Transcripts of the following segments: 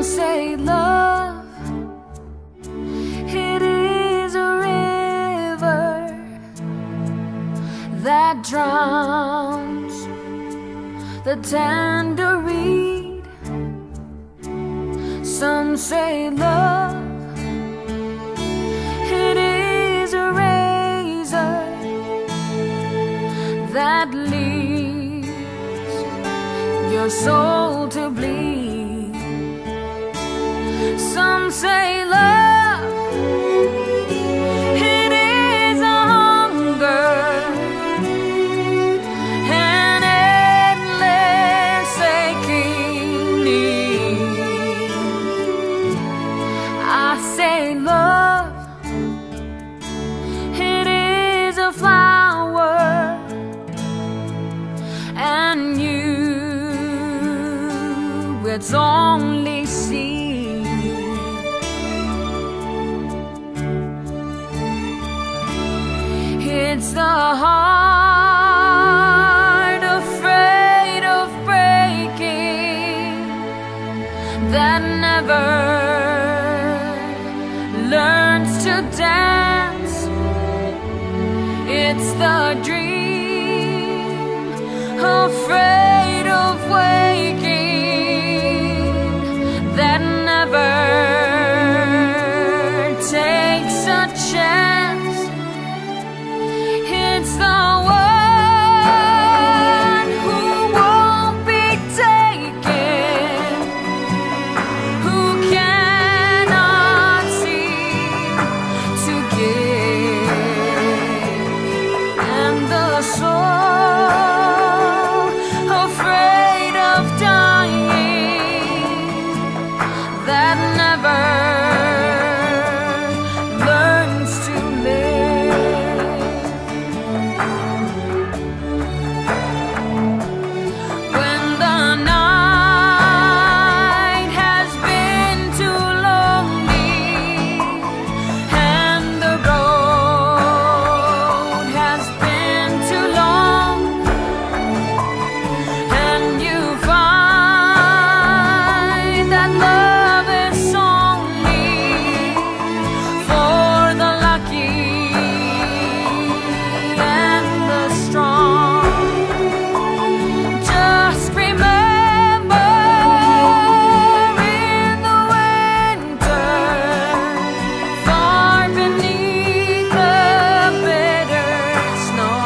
say love, it is a river that drowns the tender reed. Some say love, it is a razor that leaves your soul to bleed. Some say love, it is a hunger, an endless aching need. I say love, it is a flower, and it's only seed. It's the heart afraid of breaking that never learns to dance. It's the dream afraid of waking that never takes a chance. It's the one who won't be taken, who cannot seem to give, and the soul afraid of dying that never learns to live. When the night has been too lonely and the road has been too long, and you find that love is only for the lucky and the strong, just remember, in the winter, far beneath the bitter snow,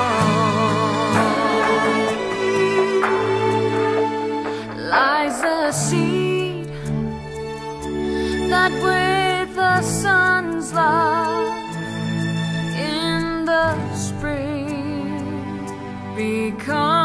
lies a seed that with the sun's love in the spring becomes